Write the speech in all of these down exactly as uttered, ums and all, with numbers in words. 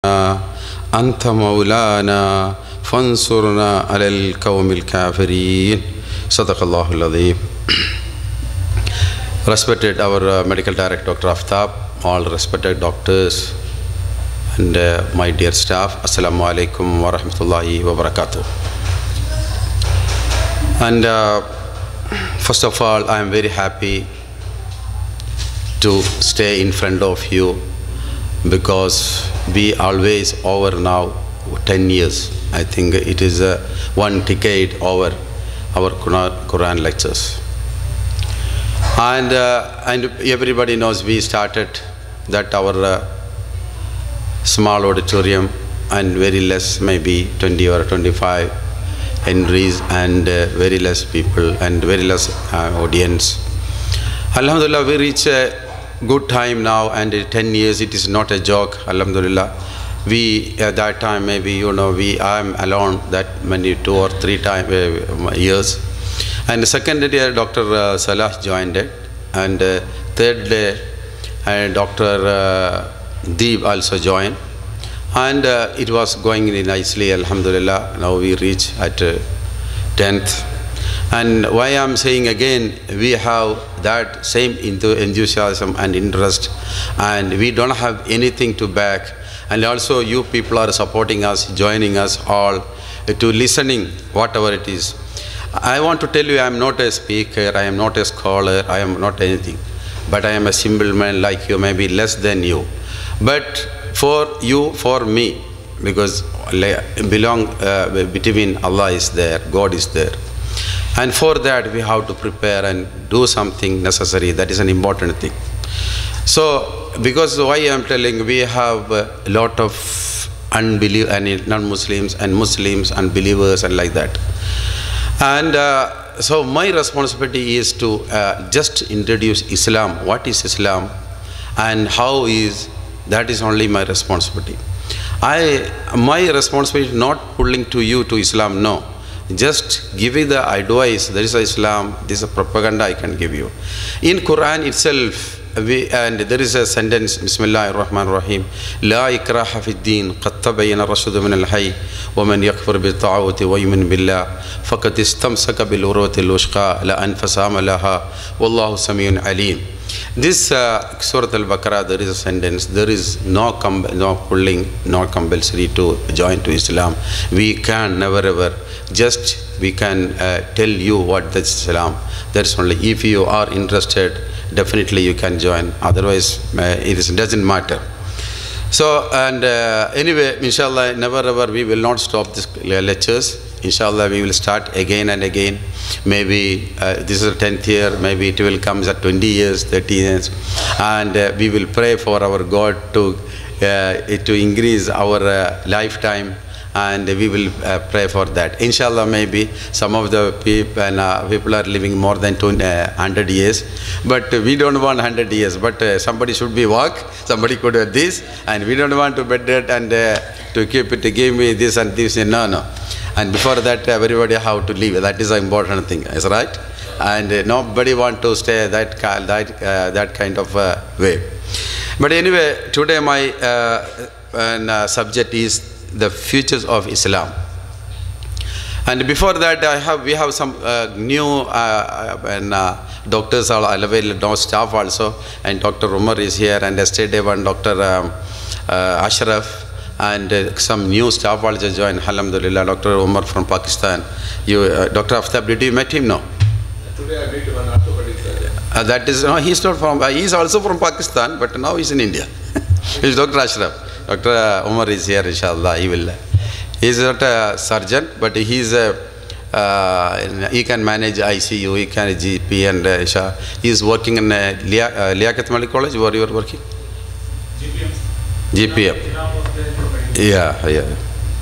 أنت مولانا فانصرنا على القوم الكافرين. صدق الله العظيم. Respected our uh, medical director, Doctor Aftab, all respected doctors and uh, my dear staff, Assalamu alaikum wa rahmatullahi wa barakatuh. And uh, first of all, I am very happy to stay in front of you because we always over now ten years. I think it is uh, one decade over our Quran lectures. And, uh, and everybody knows we started that our uh, small auditorium and very less, maybe twenty or twenty-five entries and uh, very less people and very less uh, audience. Alhamdulillah, we reach a good time now, and uh, ten years, it is not a joke. Alhamdulillah. We at that time, maybe you know, we I am alone that many two or three time, uh, years. And the second year, Doctor Uh, Salah joined it, and uh, third day, uh, Doctor Uh, Deeb also joined, and uh, it was going really nicely. Alhamdulillah. Now we reach at uh, tenth, and why I am saying again, we have that same enthusiasm and interest, and we don't have anything to back. And also you people are supporting us, joining us all to listening whatever it is. I want to tell you, I am not a speaker, I am not a scholar, I am not anything. But I am a simple man like you, maybe less than you. But for you, for me, because belong uh, between Allah is there, God is there. And for that we have to prepare and do something necessary. That is an important thing. So, because why I am telling, we have a lot of unbelievers and non-Muslims and Muslims and believers and like that. And uh, so my responsibility is to uh, just introduce Islam. What is Islam and how is, that is only my responsibility. I, my responsibility is not pulling to you to Islam, no. Just give you the advice, there is Islam, this is a propaganda I can give you. In Quran itself, we, and there is a sentence, Bismillahir Rahmanir Rahim, La ikraha fi din, qad tabayyana ar-rushdu min al-hayy, wa man yakfur bil-ta'awuti wa yu'min billah, faqad istamsaka bil-urwati al-wuthqa, la anfasama laha, wallahu samiyun alim. This uh, Surah Al-Baqarah, there is a sentence, there is no, com no pulling, no compulsory to join to Islam. We can never ever, just we can uh, tell you what that's Islam. That's only, if you are interested, definitely you can join, otherwise uh, it is, doesn't matter. So, and uh, anyway, inshallah, never ever we will not stop these lectures. Inshallah, we will start again and again. Maybe uh, this is the tenth year, maybe it will come at twenty years, thirty years. And uh, we will pray for our God to, uh, to increase our uh, lifetime, and we will uh, pray for that. Inshallah, maybe some of the people, and, uh, people are living more than two hundred years, but we don't want one hundred years, but uh, somebody should be walk, somebody could do this, and we don't want to bed it and uh, to keep it, to give me this and this, no, no. And before that, everybody have to leave. That is an important thing, is right? And uh, nobody want to stay that, that, uh, that kind of uh, way. But anyway, today my uh, uh, subject is the futures of Islam. And before that, I have we have some uh, new uh, and uh, doctors are available, staff also, and Doctor Umar is here, and yesterday one Doctor Um, uh, Ashraf, and uh, some new staff also joined. Alhamdulillah, Doctor Umar from Pakistan. You, uh, Doctor Aftab, did you met him? No. Today I met one orthopedic surgeon. Uh, that is no, he's not from. Uh, he's also from Pakistan, but now he's in India. He's Doctor Ashraf. Doctor Umar is here, inshallah. He will. He is not a surgeon, but he is a. Uh, he can manage I C U. He can G P, and uh, he is working in uh, Liaquat Medical College. Where you are working? G P M. G P M. Yeah, yeah.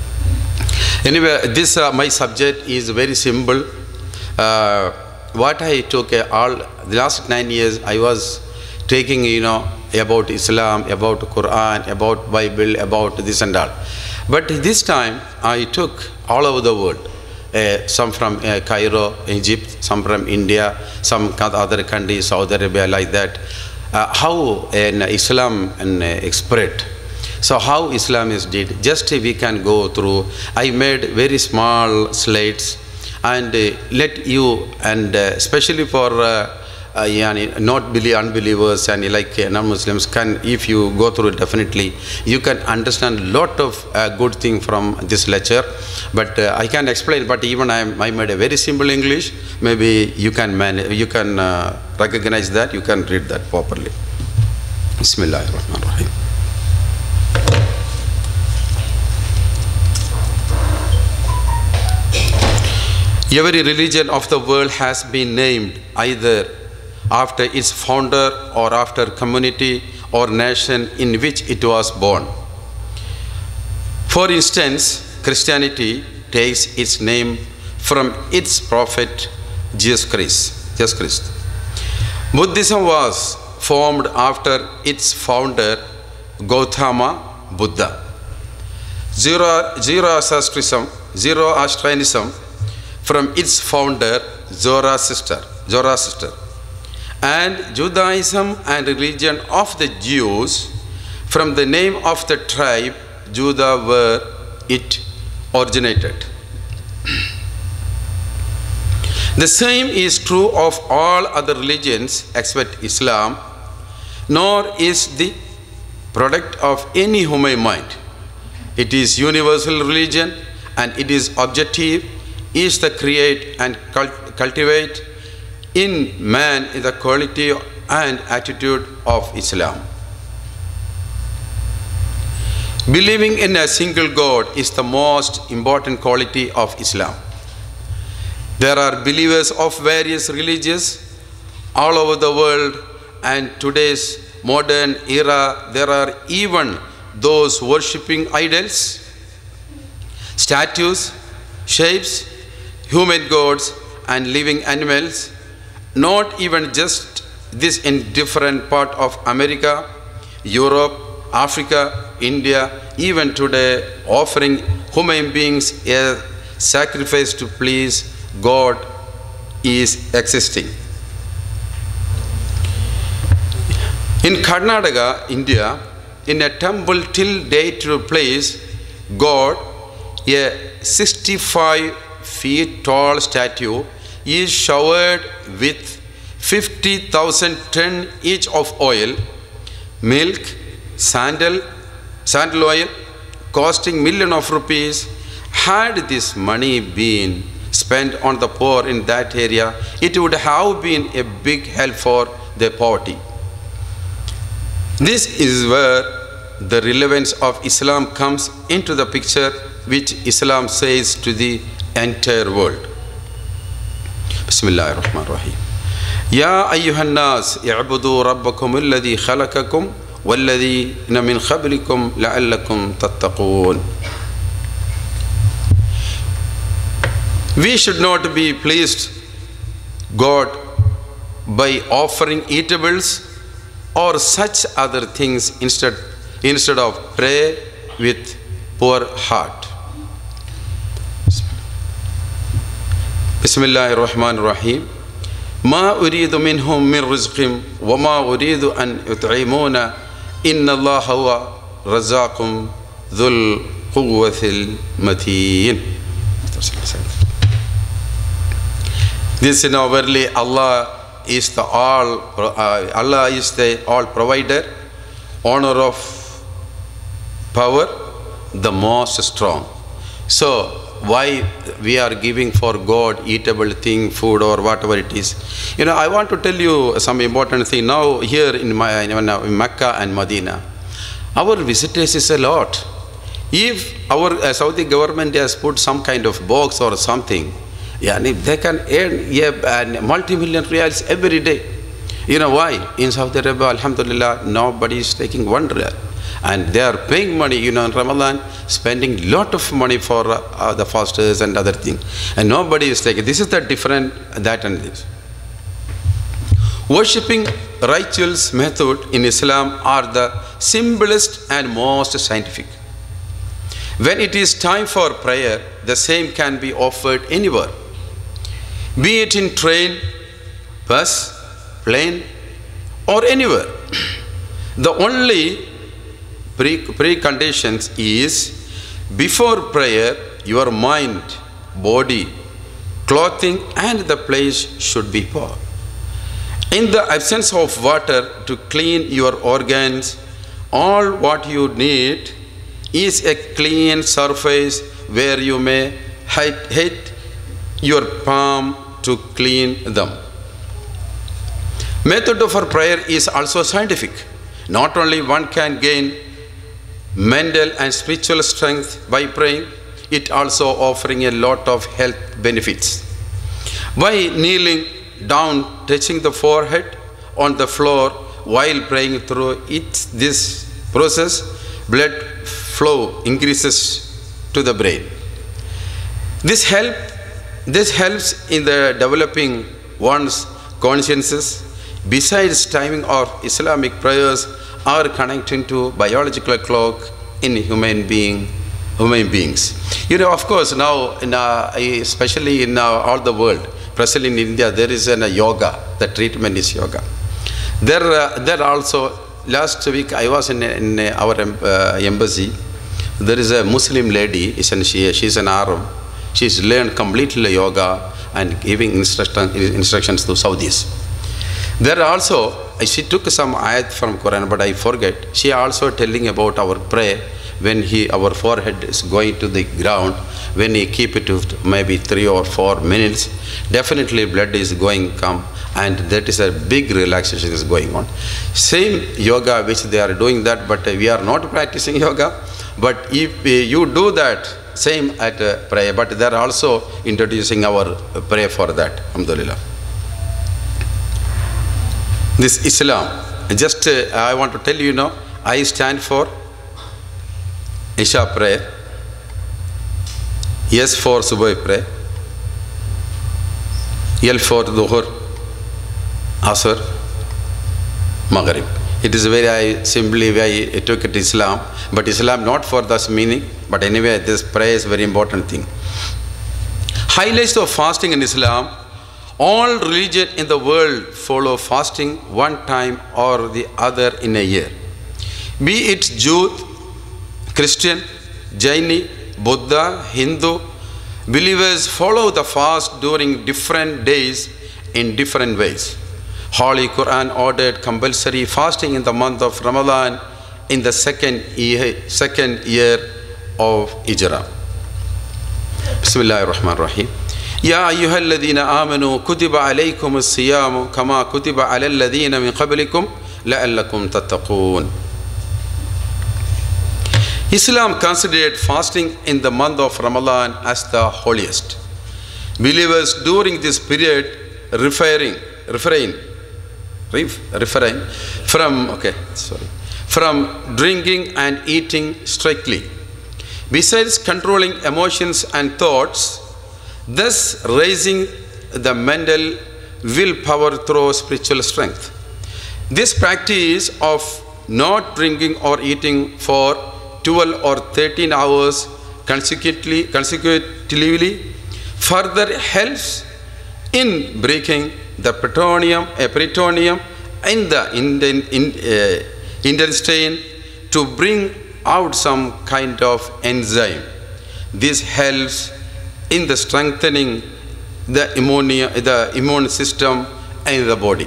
Anyway, this uh, my subject is very simple. Uh, what I took uh, all the last nine years, I was taking, you know, about Islam, about Quran, about Bible, about this and all. But this time I took all over the world. Uh, some from uh, Cairo, Egypt, some from India, some other countries, Saudi Arabia, like that. Uh, how an Islam and uh, spread. So how Islam is did, just we can go through. I made very small slides and uh, let you, and uh, especially for uh, uh, yani, not believe unbelievers and like uh, non-Muslims, can, if you go through it, definitely you can understand lot of uh, good thing from this lecture. But uh, I can explain, but even I, I made a very simple English. Maybe you can man, you can uh, recognize that, you can read that properly. Bismillahirrahmanirrahim. Every religion of the world has been named either after its founder or after community or nation in which it was born. For instance, Christianity takes its name from its prophet Jesus Christ. Jesus Christ. Buddhism was formed after its founder Gautama Buddha. Zoroastrianism, Zoroastrianism from its founder Zoroaster, Zoroaster, and Judaism and religion of the Jews from the name of the tribe Judah where it originated. The same is true of all other religions except Islam, nor is the product of any human mind. It is universal religion and it is objective, is the create and cult cultivate in man is the quality and attitude of Islam. Believing in a single God is the most important quality of Islam. There are believers of various religions all over the world, and today's modern era there are even those worshipping idols, statues, shapes, human gods and living animals. Not even just this in different part of America, Europe, Africa, India, even today offering human beings a sacrifice to please God is existing. In Karnataka, India, in a temple till date place, God, a sixty-five feet tall statue, is showered with fifty thousand ton each of oil, milk, sandal, sandal oil, costing million of rupees. Had this money been spent on the poor in that area, it would have been a big help for their poverty. This is where the relevance of Islam comes into the picture, which Islam says to the entire world. Bismillahir Rahmanir Rahim. Ya ayyuhan nas i'budu rabbakum alladhi khalaqakum walladhina min qablikum la'allakum tattaqun. We should not be pleased God by offering eatables or such other things instead instead of pray with poor heart. Bismillahir Rahmanir Rahim. Ma uridu minhum min rizqim wa ma uridu an yut'imuna inna Allah huwa razzaqum dhul quwwatil mateen. This is now verily Allah is the all uh, Allah is the all provider, honor of power, the most strong. So why we are giving for God eatable thing, food or whatever it is? You know, I want to tell you some important thing. Now here in, my, in Mecca and Medina, our visitors is a lot. If our uh, Saudi government has put some kind of box or something, yeah, and if they can earn yeah, multi-million reals every day. You know why? In Saudi Arabia, alhamdulillah, nobody is taking one real. And they are paying money, you know, in Ramadan, spending lot of money for uh, uh, the fasters and other things. And nobody is taking. This is the different, that and this. Worshipping rituals method in Islam are the simplest and most scientific. When it is time for prayer, the same can be offered anywhere. Be it in train, bus, plane, or anywhere. The only pre preconditions is before prayer, your mind, body, clothing, and the place should be pure. In the absence of water to clean your organs, all what you need is a clean surface where you may hit your palm to clean them. Method for prayer is also scientific. Not only one can gain mental and spiritual strength by praying, it also offering a lot of health benefits. By kneeling down, touching the forehead on the floor while praying through it, this process, blood flow increases to the brain. This help, this helps in the developing one's consciences. Besides timing of Islamic prayers are connecting to biological clock in human being, human beings. You know, of course, now, in, uh, especially in uh, all the world, especially in India, there is an, a yoga. The treatment is yoga. There, uh, there also, last week I was in, in our uh, embassy. There is a Muslim lady, isn't she? She's an Arab. She's learned completely yoga and giving instruction, instructions to Saudis. There also, she took some ayat from Quran, but I forget. She also telling about our prayer when he, our forehead is going to the ground, when he keep it to maybe three or four minutes, definitely blood is going come, and that is a big relaxation is going on. Same yoga which they are doing that, but we are not practicing yoga. But if you do that, same at uh, prayer, but they are also introducing our prayer for that. Alhamdulillah. This Islam, just uh, I want to tell you now, I stand for Isha prayer, S for Subh prayer, L for Dhuhr, Asr, Maghrib. It is very, I simply I took it Islam, but Islam not for this meaning, but anyway this prayer is very important thing. Highlights of fasting in Islam. All religions in the world follow fasting one time or the other in a year. Be it Jew, Christian, Jaini, Buddha, Hindu, believers follow the fast during different days in different ways. Holy Quran ordered compulsory fasting in the month of Ramadan in the second year, second year of Hijrah. Bismillahir Rahmanir Rahim. يا أيها الذين آمنوا كتب عليكم الصيام كما كتب على الذين من قبلكم لعلكم تتقون. Islam considered fasting in the month of Ramadan as the holiest. Believers during this period referring, refrain, refrain from okay, sorry, from drinking and eating strictly. Besides controlling emotions and thoughts, thus raising the mental willpower through spiritual strength. This practice of not drinking or eating for twelve or thirteen hours consecutively, consecutively further helps in breaking the peritoneum, uh, peritoneum in the, in the in, uh, intestine to bring out some kind of enzyme. This helps in the strengthening the immune, the immune system in the body.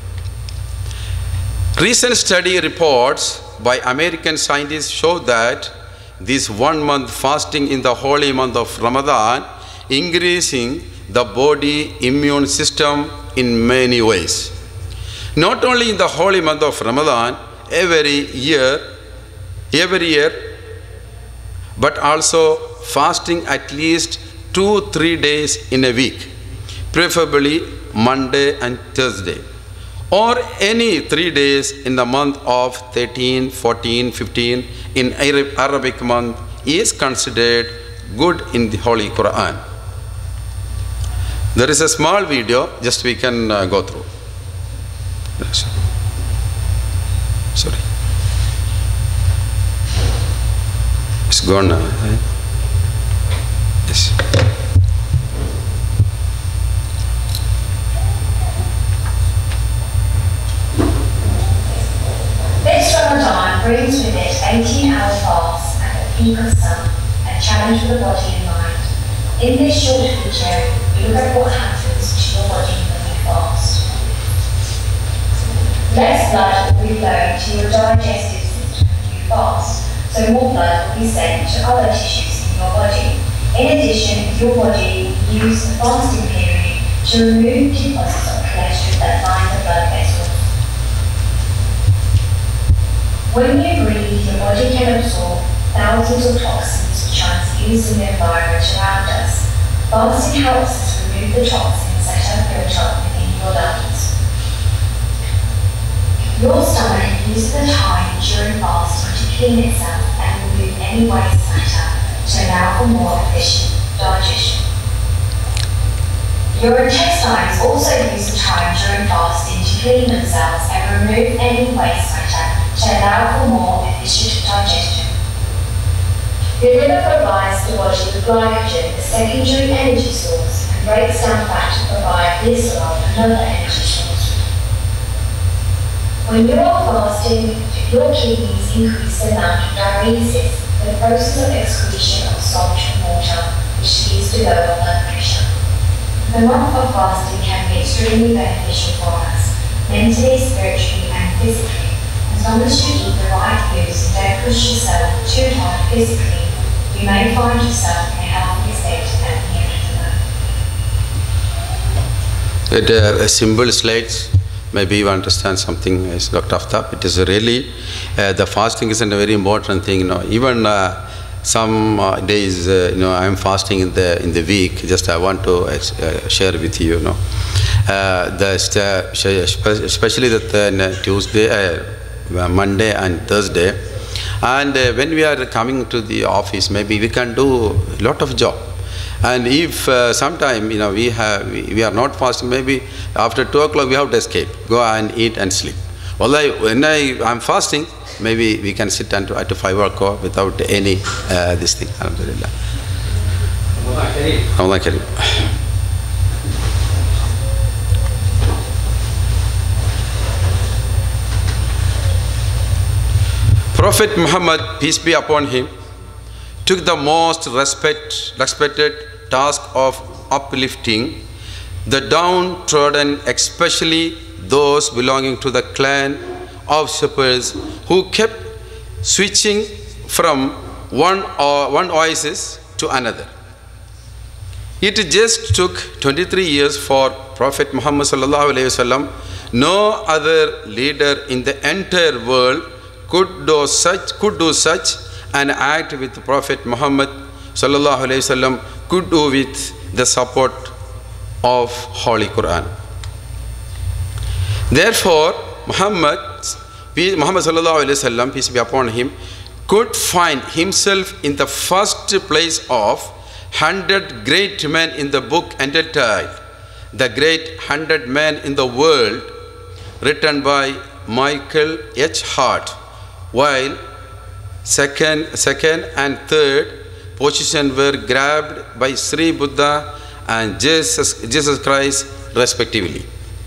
Recent study reports by American scientists show that this one month fasting in the holy month of Ramadan increasing the body immune system in many ways. Not only in the holy month of Ramadan, every year, every year, but also fasting at least two, three days in a week, preferably Monday and Thursday, or any three days in the month of thirteen, fourteen, fifteen in Arabic month is considered good in the Holy Quran. There is a small video, just we can uh, go through. Sorry. It's gone now. Right? Yes. This Ramadan, brings with it eighteen hour fasts at the peak of sun, a challenge for the body and mind. In this short video, we look at what happens to your body when you fast. Less blood will be flowing to your digestive system when you fast, so more blood will be sent to other tissues in your body. In addition, your body will use the fasting period to remove deposits of cholesterol that line the blood vessels. When you breathe, your body can absorb thousands of toxins which are used in the environment around us. Fasting helps us remove the toxins that have built up within your lungs. Your stomach uses the time during fasting to clean itself and remove any waste matter to allow for more efficient digestion. Your intestines also use the time during fasting to clean themselves and remove any waste matter to allow for more efficient digestion. The liver provides the body with glycogen, a secondary energy source, and breaks down fat to provide glycerol, another energy source. When you are fasting, your kidneys increase the amount of diuresis, the process of excretion of salt from water, which leads to lower blood pressure. The month of fasting can be extremely beneficial for us, mentally, spiritually, and physically. As long as you eat the right foods and don't push yourself too hard physically, you may find yourself in a healthy state at the end of the month. It, uh, a simple slides. Maybe you understand something, as Doctor Aftab. It is really, uh, the fasting is a very important thing. You know, even uh, some uh, days, uh, you know, I am fasting in the in the week. Just I want to uh, share with you. You know, uh, the especially that uh, Tuesday, uh, Monday, and Thursday, and uh, when we are coming to the office, maybe we can do a lot of job. And if uh, sometime, you know, we have we, we are not fasting, maybe after two o'clock we have to escape, go and eat and sleep. Although when I am fasting, maybe we can sit until at five o'clock without any uh, this thing. Alhamdulillah. Ramadan Kareem. Prophet Muhammad, peace be upon him, took the most respect, respected task of uplifting the downtrodden, especially those belonging to the clan of shepherds who kept switching from one, or one oasis to another. It just took twenty-three years for Prophet Muhammad sallallahu alaihi wasallam. No other leader in the entire world could do such, could do such an act with Prophet Muhammad sallallahu alaihi wasallam, could do with the support of Holy Quran. Therefore, Muhammad, Muhammad sallallahu alaihi wasallam, peace be upon him, could find himself in the first place of hundred great men in the book entitled The Great Hundred Men in the World, written by Michael H. Hart, while second, second and third position were grabbed by Sri Buddha and Jesus, Jesus Christ respectively.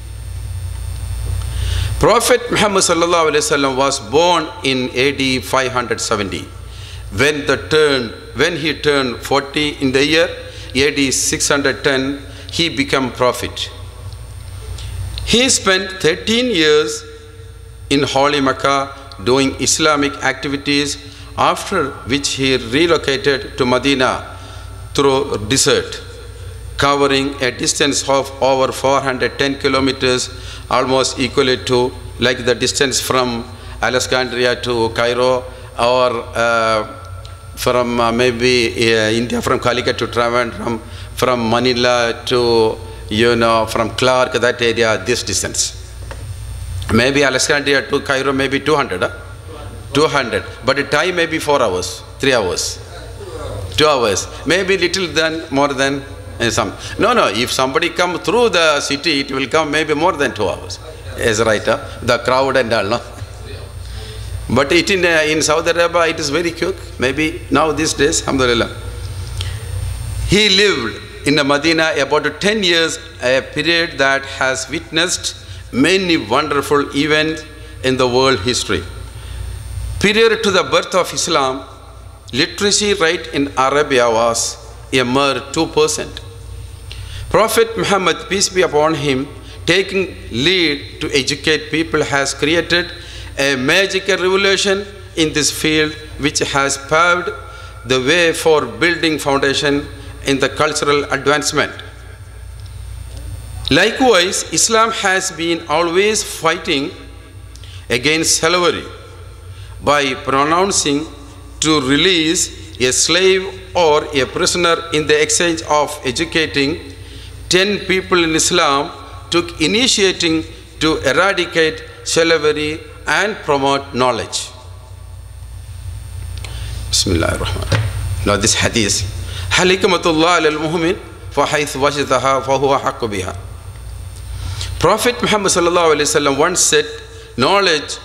Prophet Muhammad sallallahu alaihi wasallam was born in A D five hundred seventy. When, the turn, when he turned forty in the year A D six hundred ten, he became prophet. He spent thirteen years in Holy Mecca doing Islamic activities, after which he relocated to Medina through desert, covering a distance of over four hundred ten kilometers, almost equal to like the distance from Alexandria to Cairo, or uh, from uh, maybe uh, India, from Calicut to Trivandrum, from Manila to, you know, from Clark, that area, this distance. Maybe Alexandria to Cairo, maybe two hundred, huh? two hundred, but the time may be four hours, three hours, two hours, maybe little than, more than uh, some. No, no, if somebody come through the city, it will come maybe more than two hours. Is right, huh? The crowd and all, no? But it in, uh, in Saudi Arabia, it is very quick. Maybe now these days, alhamdulillah. He lived in Medina about ten years, a period that has witnessed many wonderful events in the world history. Prior to the birth of Islam, literacy rate in Arabia was a mere two percent. Prophet Muhammad, peace be upon him, taking lead to educate people, has created a magical revolution in this field, which has paved the way for building foundation in the cultural advancement. Likewise, Islam has been always fighting against slavery by pronouncing to release a slave or a prisoner in the exchange of educating. Ten people in Islam took initiating to eradicate slavery and promote knowledge. Bismillah ar-Rahman. Now this hadith, Halikamatullah al-Mu'min فَحَيْثُ وَجْدَهَا فَهُوَ حَقُّ بِهَا. Prophet Muhammad sallallahu alayhi wa sallam once said, knowledge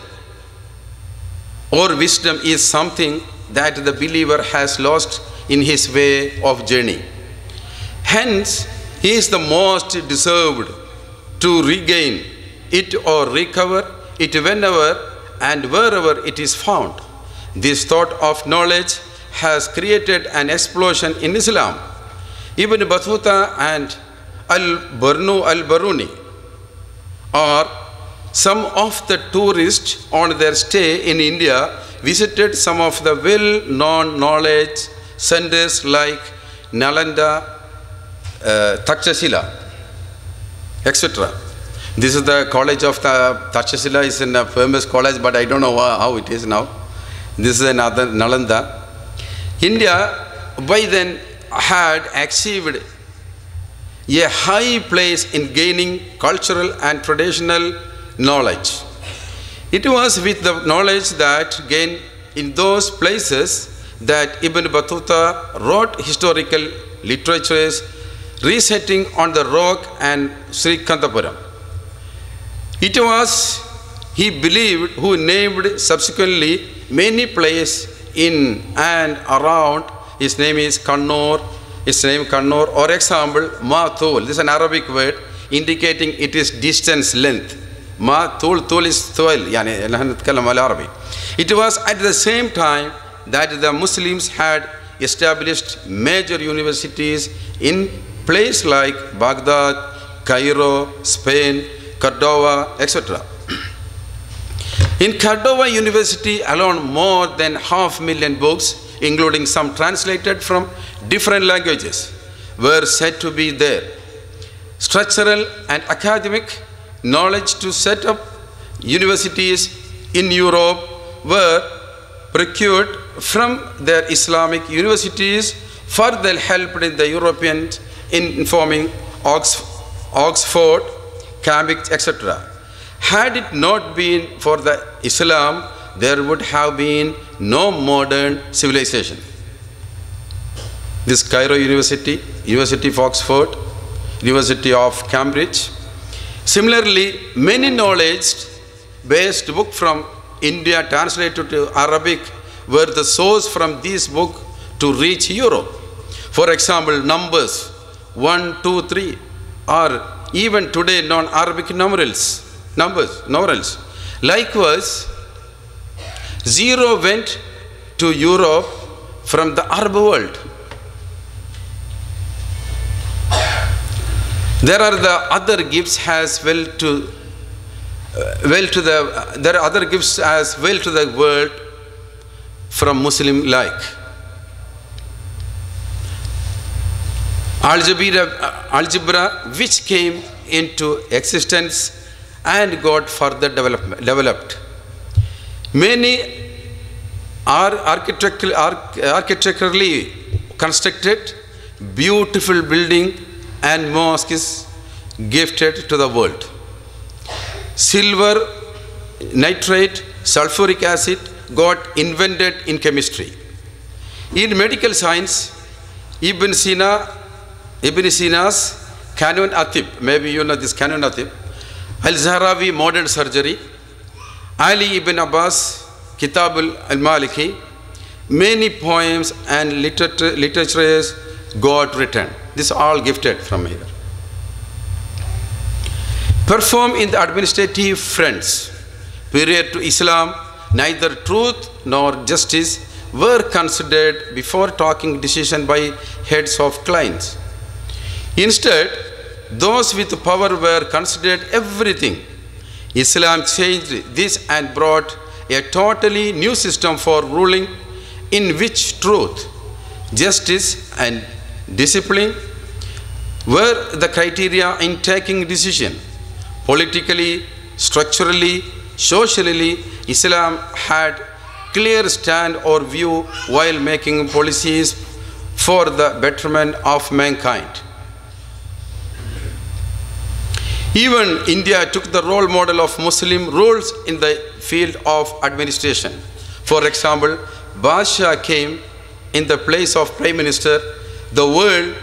or wisdom is something that the believer has lost in his way of journey. Hence, he is the most deserved to regain it or recover it whenever and wherever it is found. This thought of knowledge has created an explosion in Islam. Ibn Battuta and Al-Barnu Al-Baruni or some of the tourists on their stay in India visited some of the well-known knowledge centers like Nalanda, uh, Takshashila, et cetera. This is the college of the Takshashila, is a famous college, but I don't know how it is now. This is another Nalanda. India by then had achieved a high place in gaining cultural and traditional knowledge. It was with the knowledge that gained in those places that Ibn Battuta wrote historical literatures, resetting on the rock and Srikantapuram. It was, he believed, who named subsequently many places in and around. His name is Kannur, his name Kannur, or example, Matul. This is an Arabic word indicating it is distance, length. Ma tul tul is tuel, yani نحن نتكلم العربي. It was at the same time that the Muslims had established major universities in places like Baghdad, Cairo, Spain, Cordova, et cetera. In Cordova University alone, more than half million books, including some translated from different languages, were said to be there. Structural and academic knowledge to set up universities in Europe were procured from their Islamic universities, further helped in the Europeans in informing Oxford, Cambridge, et cetera. Had it not been for the Islam, there would have been no modern civilization. This Cairo University, University of Oxford, University of Cambridge. Similarly, many knowledge-based books from India translated to Arabic were the source from these books to reach Europe. For example, numbers one, two, three are even today non-Arabic numerals, numbers, numerals. Likewise, zero went to Europe from the Arab world. There are the other gifts as well to uh, well to the there are other gifts as well to the world from Muslim like algebra, algebra which came into existence and got further develop, developed. Many are architecturally, architecturally constructed, beautiful building and mosques gifted to the world. Silver nitrate, sulfuric acid got invented in chemistry. In medical science, Ibn Sina, Ibn Sina's Kanun Atib, maybe you know this Kanun Atib, Al-Zahrawi modern surgery, Ali ibn Abbas, Kitab al-Maliki, many poems and literature, literatures got written. This all gifted from here. Perform in the administrative fronts. Period to Islam, neither truth nor justice were considered before taking decision by heads of clans. Instead, those with power were considered everything. Islam changed this and brought a totally new system for ruling in which truth, justice and discipline were the criteria in taking decision. Politically, structurally, socially, Islam had clear stand or view while making policies for the betterment of mankind. Even India took the role model of Muslim rules in the field of administration. For example, Basha came in the place of Prime Minister. The word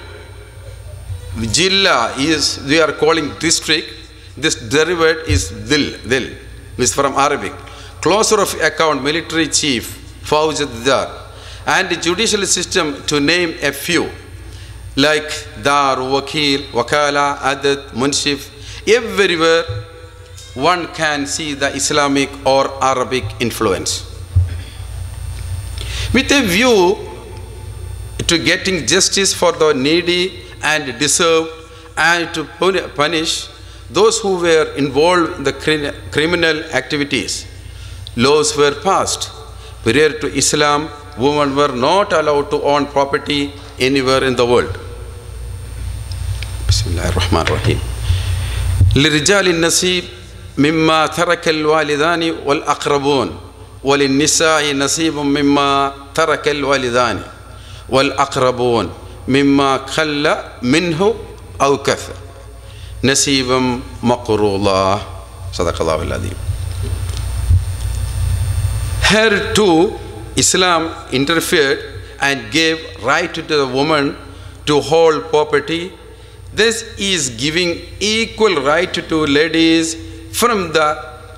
Jilla is, we are calling district. This derivative is Dil, Dil, is from Arabic. Closer of account, military chief, Fawjaddar, and the judicial system, to name a few, like Dar, Wakil, Wakala, Adat, Munshif. Everywhere one can see the Islamic or Arabic influence. With a view to getting justice for the needy and deserved, and to punish those who were involved in the criminal activities, laws were passed. Prior to Islam, women were not allowed to own property anywhere in the world. Bismillahir-Rahmanir-Rahim. للرجال النصيب مما ترك الوالدان والأقربون وللنساء نصيب مما ترك الوالدان والأقربون مما قل منه أو كثر نصيبا مقروضا صدق الله العظيم. Here too, Islam interfered and gave right to the woman to hold property. This is giving equal right to ladies from the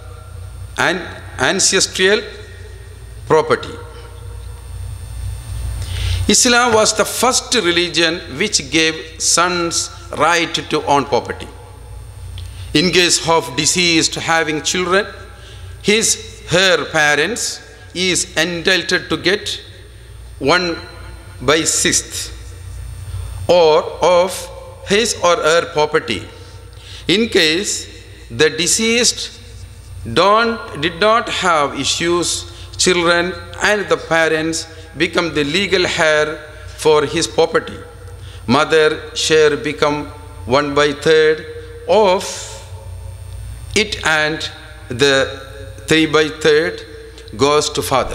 ancestral property. Islam was the first religion which gave sons right to own property. In case of deceased having children, his her parents is entitled to get one by sixth or of his or her property. In case the deceased don't, did not have issues, children and the parents become the legal heir for his property. Mother share become one by third of it, and the three by third goes to father.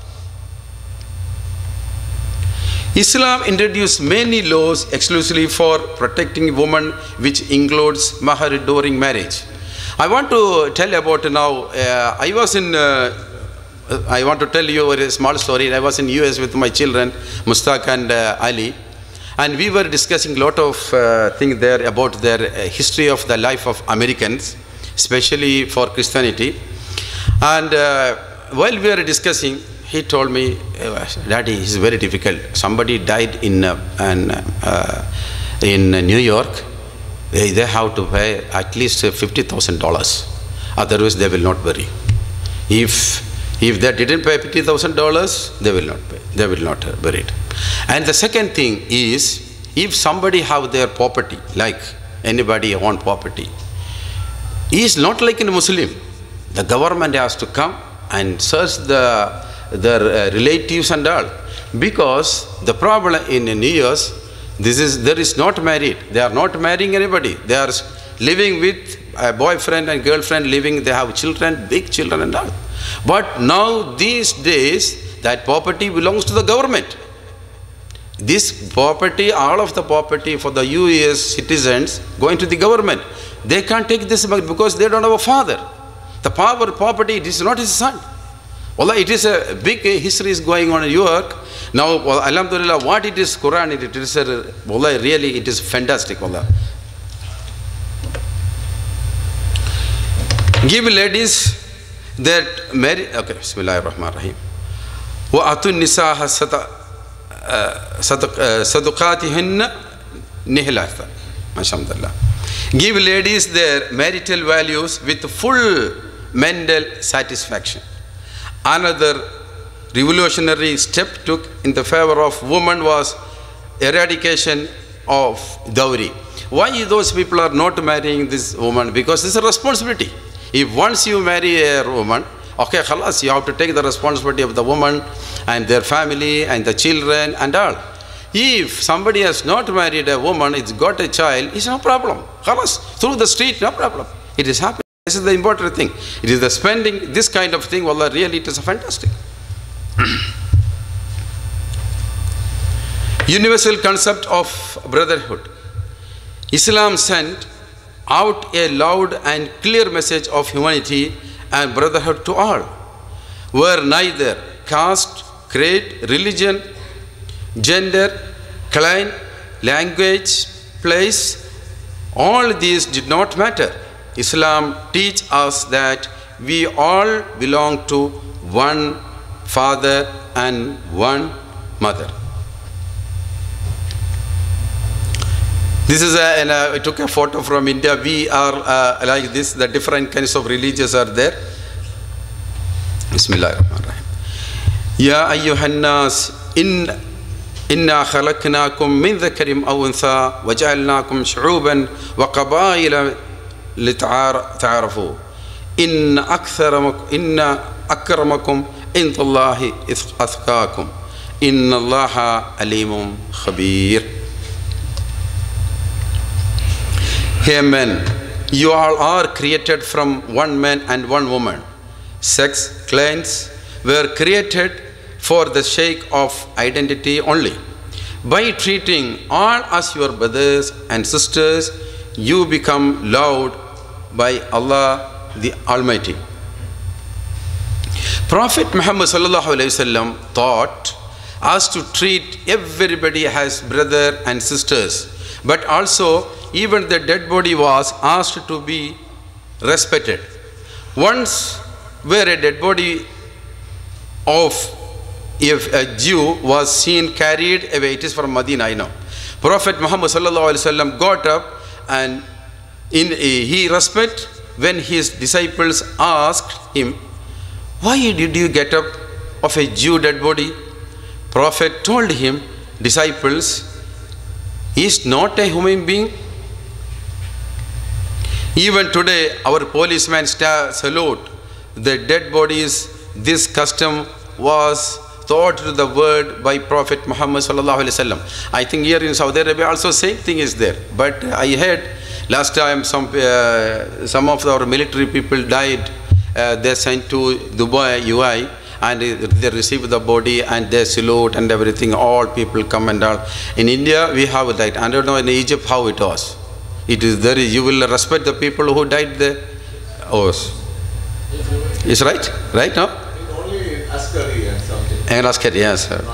Islam introduced many laws exclusively for protecting women, which includes mahar during marriage. I want to tell about now, uh, I was in, uh, I want to tell you a small story. I was in U S with my children, Mustaq and uh, Ali, and we were discussing a lot of uh, things there about their uh, history of the life of Americans, especially for Christianity. And uh, while we were discussing, he told me, Daddy, it's very difficult. Somebody died in, uh, an, uh, in New York. They, they have to pay at least fifty thousand dollars. Otherwise, they will not bury. If, if they didn't pay fifty thousand dollars, they will not pay. They will not uh, bury it. And the second thing is, if somebody have their property, like anybody own property, he is not like a Muslim. The government has to come and search the their uh, relatives and all, because the problem in New Year's, this is there is not married. They are not marrying anybody. They are living with a boyfriend and girlfriend, living. They have children, big children and all. But now these days, that property belongs to the government. This property, all of the property for the U S citizens going to the government. They can't take this back because they don't have a father. The power property, it is not his son. Wallah, it is a big history is going on in New York. Now, well, alhamdulillah, what it is Quran, it, it is a, wallah, really, it is fantastic, wallah. Give ladies that marry, okay, Bismillahir-Rahmanir-Rahim. Wa atun nisaha sadaqatihinna nihlata. Mashallah. Give ladies their marital values with full mental satisfaction. Another revolutionary step took in the favor of women was eradication of dowry. Why those people are not marrying this woman? Because it's a responsibility. If once you marry a woman, okay, khalas, you have to take the responsibility of the woman and their family and the children and all. If somebody has not married a woman, it's got a child, it's no problem. Khalas, through the street, no problem. It is happening. This is the important thing. It is the spending, this kind of thing, wallah, really it is fantastic. Universal concept of brotherhood. Islam sent out a loud and clear message of humanity and brotherhood to all, where neither caste, creed, religion, gender, clan, language, place, all these did not matter. Islam teaches us that we all belong to one father and one mother. This is a, and I took a photo from India. We are uh, like this, the different kinds of religions are there. Bismillahirrahmanirrahim. Ya ayyuhan nas, in inna khalaqnakum min dhakarin aw untha wa ja'alnakum shu'uban wa qabaila lita'arafu. Inna aktharakum inna akramakum indallahi athqakum. Inna Allaha alimun khabir. Hey men, you all are created from one man and one woman. Sex, clans were created for the sake of identity only. By treating all as your brothers and sisters, you become loved by Allah the Almighty. Prophet Muhammad sallallahu alaihi wasallam taught us to treat everybody as brother and sisters, but also even the dead body was asked to be respected. Once where a dead body of if a Jew was seen carried away, it is from Medina, I know. Prophet Muhammad sallallahu alaihi wasallam got up and in a, he respect when his disciples asked him, why did you get up of a Jew dead body? Prophet told him, disciples, he is not a human being. Even today, our policemen salute the dead bodies. This custom was taught to the world by Prophet Muhammad sallallahu alaihi wasallam. I think here in Saudi Arabia also same thing is there. But I heard last time some uh, some of our military people died. Uh, they sent to Dubai, U A E, and they received the body and they salute and everything. All people come and all. In India, we have that. I don't know in Egypt how it was. It is there. You will respect the people who died there. Oh, is right? Right now? Only Askari and something. And Askari, yes, sir.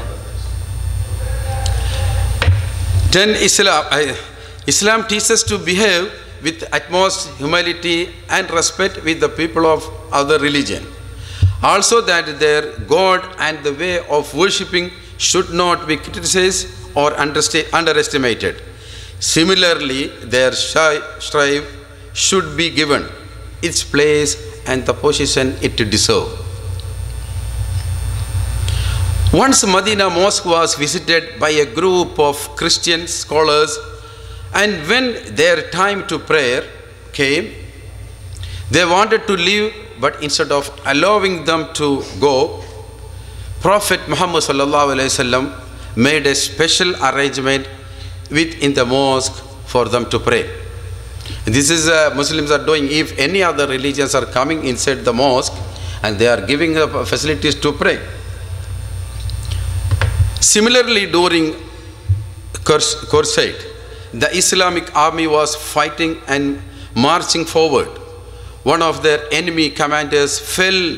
Then Islam, I, Islam teaches us to behave with utmost humility and respect with the people of other religion. Also that their God and the way of worshipping should not be criticized or underestimated. Similarly, their strife should be given its place and the position it deserves. Once Medina Mosque was visited by a group of Christian scholars, and when their time to prayer came, they wanted to leave, but instead of allowing them to go, Prophet Muhammad sallallahu alaihi wasallam made a special arrangement within the mosque for them to pray. This is uh, Muslims are doing. If any other religions are coming inside the mosque and they are giving uh, facilities to pray. Similarly, during Crusade, the Islamic army was fighting and marching forward. One of their enemy commanders fell.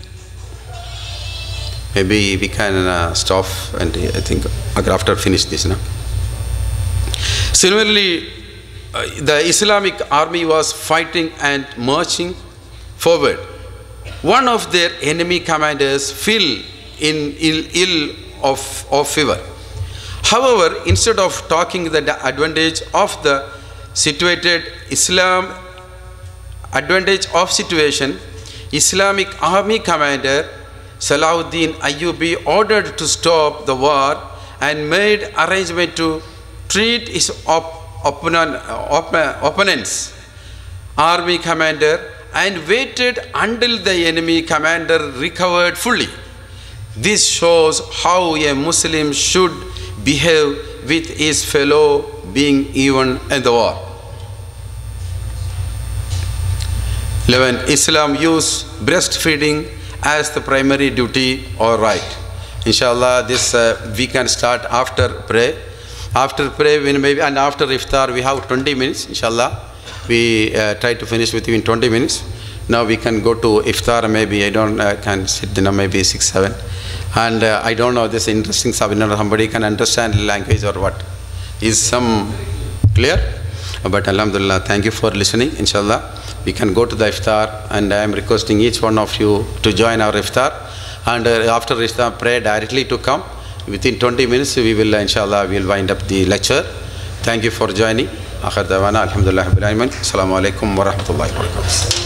Maybe we can uh, stop and I think after finish this now. Similarly, uh, the Islamic army was fighting and marching forward. One of their enemy commanders fell in ill, ill of, of fever. However, instead of talking the advantage of the situated Islam, advantage of situation, Islamic army commander Salahuddin Ayyubi ordered to stop the war and made arrangement to treat his op opponent, op opponents, army commander, and waited until the enemy commander recovered fully. This shows how a Muslim should behave with his fellow being even in the war. eleven. Islam use breastfeeding as the primary duty or right. Inshallah, this uh, we can start after prayer. After prayer, when maybe, and after iftar, we have twenty minutes. Inshallah, we uh, try to finish within twenty minutes. Now we can go to iftar. Maybe I don't uh, can sit dinner. Maybe six, seven, and uh, I don't know this interesting subject. Somebody can understand language or what? Is some clear? But Alhamdulillah, thank you for listening. Inshallah, we can go to the iftar, and I am requesting each one of you to join our iftar. And uh, after iftar, pray directly to come. Within twenty minutes, we will, inshallah, we will wind up the lecture. Thank you for joining. Akhir dawana, alhamdulillah, rabbil alamin. Assalamu alaikum wa rahmatullahi wa barakatuh.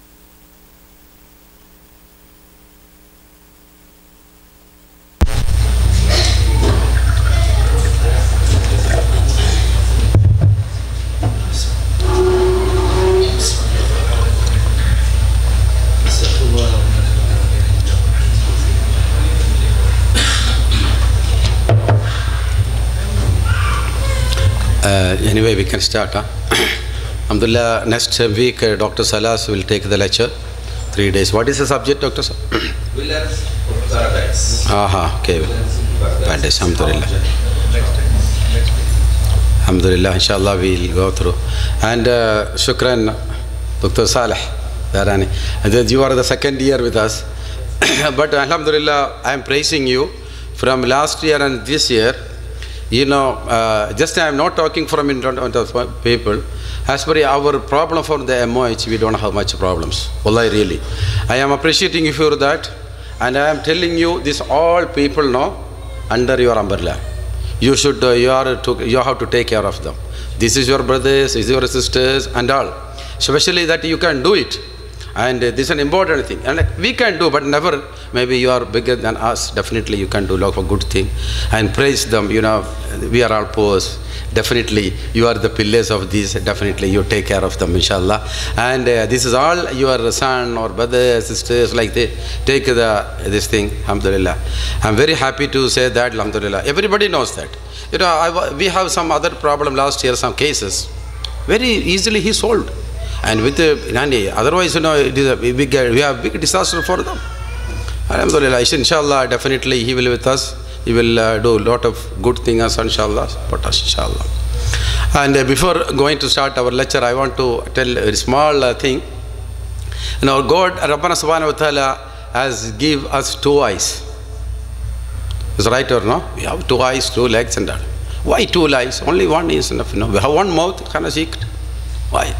Uh, anyway, we can start. Huh? Alhamdulillah, next week uh, Doctor Salas will take the lecture. Three days. What is the subject, Doctor Salas? Villas of Paradise. Aha, okay. Paradise. Alhamdulillah. Alhamdulillah, inshallah we will go through. And uh, shukran, Doctor Saleh Darani. And you are the second year with us. But Alhamdulillah, I am praising you from last year and this year. You know, uh, just I am not talking from in front of people. As per our problem for the M O H, we don't have much problems. Wallahi, really. I am appreciating you for that. And I am telling you, this all people know under your umbrella. You should, uh, you, are to, you have to take care of them. This is your brothers, this is your sisters and all. Especially that you can do it. And uh, this is an important thing. And like, we can do, but never, maybe you are bigger than us. Definitely you can do a lot of good thing. And praise them, you know, we are all poor. Definitely, you are the pillars of this. Definitely, you take care of them, inshallah. And uh, this is all your son or brother, sisters, like they take the, this thing, alhamdulillah. I'm very happy to say that, alhamdulillah. Everybody knows that. You know, I, we have some other problem last year, some cases. Very easily he solved. And with the, otherwise, you know, it is a big, we have big disaster for them. Alhamdulillah, inshallah, definitely he will with us. He will uh, do a lot of good things, inshallah, support us, inshallah. And uh, before going to start our lecture, I want to tell a small uh, thing. You know, God, Rabbana subhanahu wa ta'ala, has give us two eyes. Is right or no? We have two eyes, two legs and that. Why two eyes? Only one is enough, you know. We have one mouth, kind of secret. Why?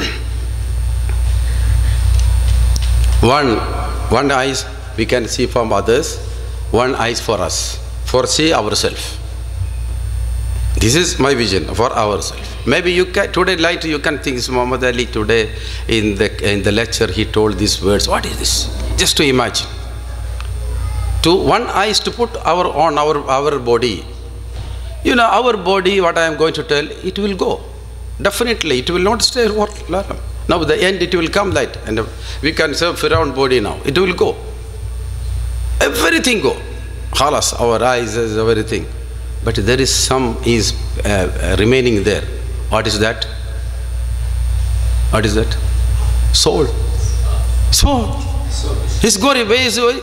one, one eyes we can see from others, one eyes for us, for see ourselves. This is my vision for ourselves. Maybe you can, today light you can think it's Mohammed Ali today in the, in the lecture he told these words. What is this? Just to imagine. To one eyes to put our on our, our body. You know, our body, what I am going to tell, it will go. Definitely, it will not stay for long. Now, the end, it will come light. And we can serve Firaun body now. It will go. Everything go. Khalas, our eyes, everything. But there is some is uh, remaining there. What is that? What is that? Soul. Soul. His glory, where is it?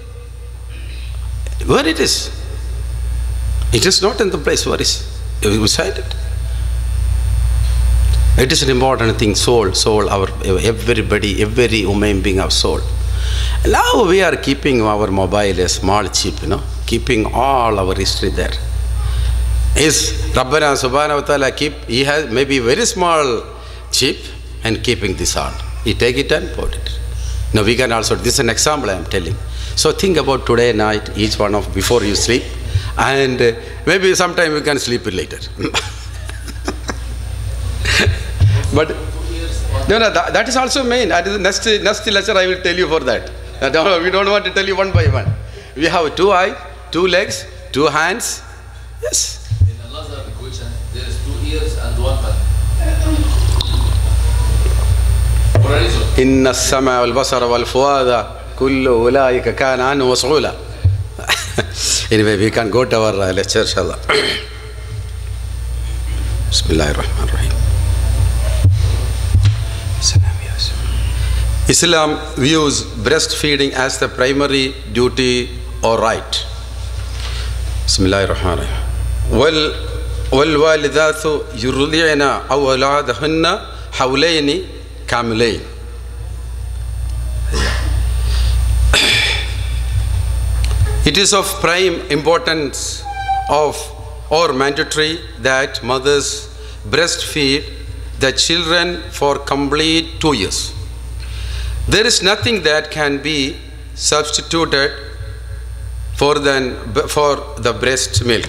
Where it is? It is not in the place where it is. Beside it. It is an important thing, soul, soul, our everybody, every human being of soul. Now we are keeping our mobile a small chip, you know, keeping all our history there. Is Rabbana subhanahu wa ta'ala keep, he has maybe very small chip and keeping this on. He take it and put it. Now we can also, this is an example I am telling. So think about today night, each one of, before you sleep, and uh, maybe sometime you can sleep later. But no, no, that, that is also main. That is the next, next lecture I will tell you for that. don't, we don't want to tell you one by one. We have two eyes, two legs, two hands. Yes. In another equation, there is two ears and one tongue. For a reason. إن السمع والبصر والفؤاد كل أولئك كان عنه مسؤولا. Anyway, we can go to our uh, lecture, inshallah. Bismillahirrahmanirrahim. Islam views breastfeeding as the primary duty or right. Bismillahirrahmanirrahim. Wal والوالدات يرضعن أولادهن حولين كاملين. It is of prime importance of or mandatory that mothers breastfeed the children for complete two years. There is nothing that can be substituted for, than, for the breast milk.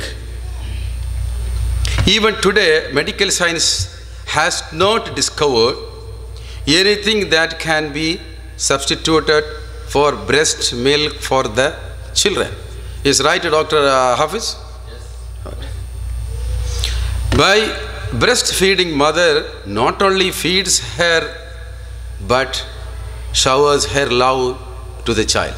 Even today, medical science has not discovered anything that can be substituted for breast milk for the children. Is right, Doctor Uh, Hafiz? Yes. Okay. By breastfeeding, mother not only feeds her but showers her love to the child.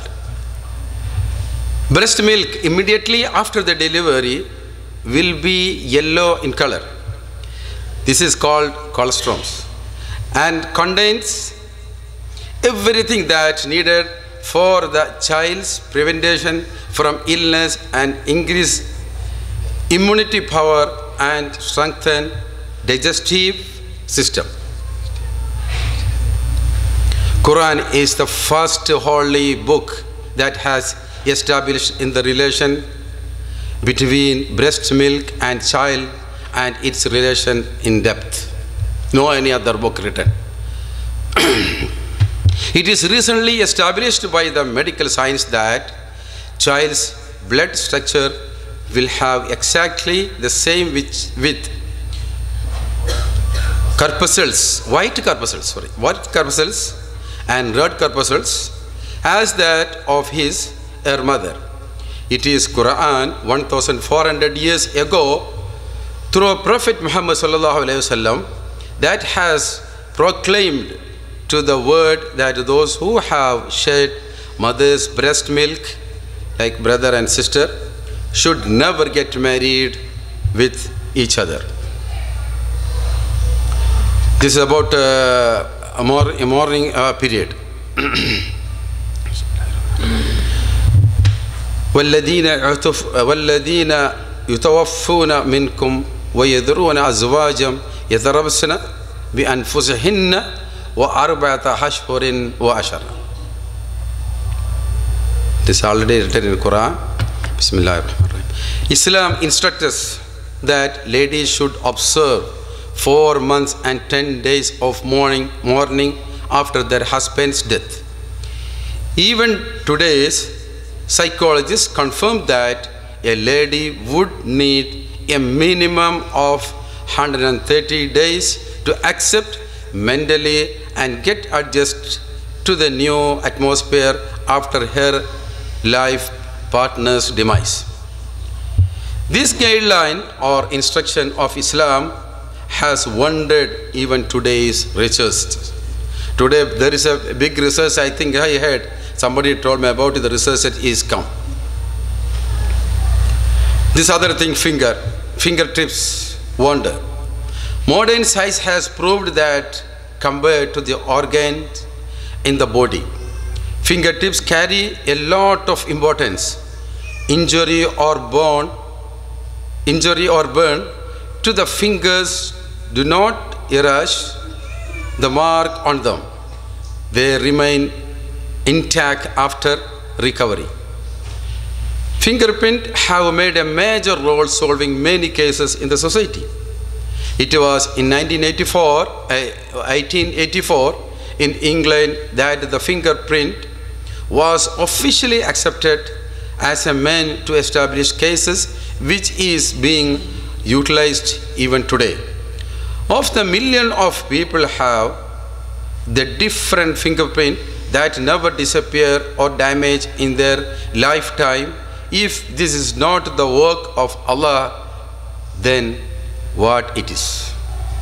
Breast milk immediately after the delivery will be yellow in color. This is called colostrum and contains everything that needed for the child's prevention from illness and increase immunity power and strengthen digestive system. Quran is the first holy book that has established in the relation between breast milk and child and its relation in depth. No any other book written. It is recently established by the medical science that child's blood structure will have exactly the same with, with corpuscles, white corpuscles, sorry, white corpuscles and red corpuscles as that of his her mother. It is Quran one thousand four hundred years ago through Prophet Muhammad sallallahu alaihi wasallam that has proclaimed to the word that those who have shed mother's breast milk, like brother and sister, should never get married with each other. This is about uh, a, more, a morning uh, period. والذين والذين يتوفون منكم ويذرون أزواجا يتربصن بأنفسهن وأربعة أشهر وعشرة. This is already written in Quran. Bismillahirrahmanirrahim. Islam instructs us that ladies should observe four months and ten days of mourning, mourning after their husband's death. Even today's psychologists confirm that a lady would need a minimum of one hundred thirty days to accept mentally and get adjusted to the new atmosphere after her life partner's demise. This guideline or instruction of Islam has wondered even today's research. Today there is a big research, I think I heard, somebody told me about it, the research that is come. This other thing, finger, fingertips wonder. Modern science has proved that compared to the organs in the body, fingertips carry a lot of importance. Injury or burn, injury or burn to the fingers do not erase the mark on them. They remain intact after recovery. Fingerprints have made a major role solving many cases in the society. It was in nineteen eighty-four, uh, eighteen eighty-four in England that the fingerprint was officially accepted as a means to establish cases, which is being utilized even today. Of the million of people have the different fingerprint that never disappear or damage in their lifetime. If this is not the work of Allah, then what it is?